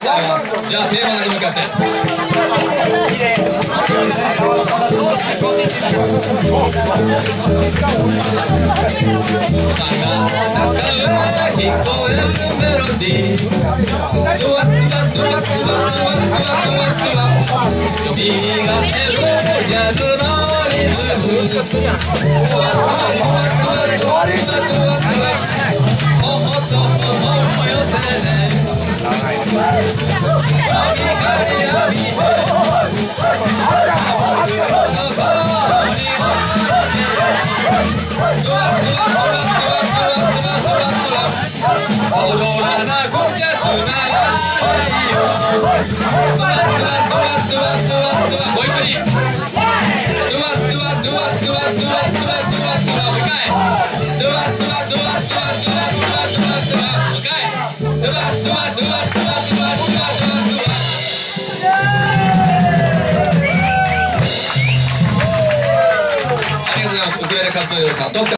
じゃあテーマに向かって。聞こえるメロディー、ドワッドワッドワッドワッドワッドワッドワッよみがえるジャズのリズム、ドワッドワッドワッドワッドワッドワッドワッおっと思いを寄せて踊らなくちゃつまらないよ。ご一緒に。ありがとうございます。ウクレレ活動さん。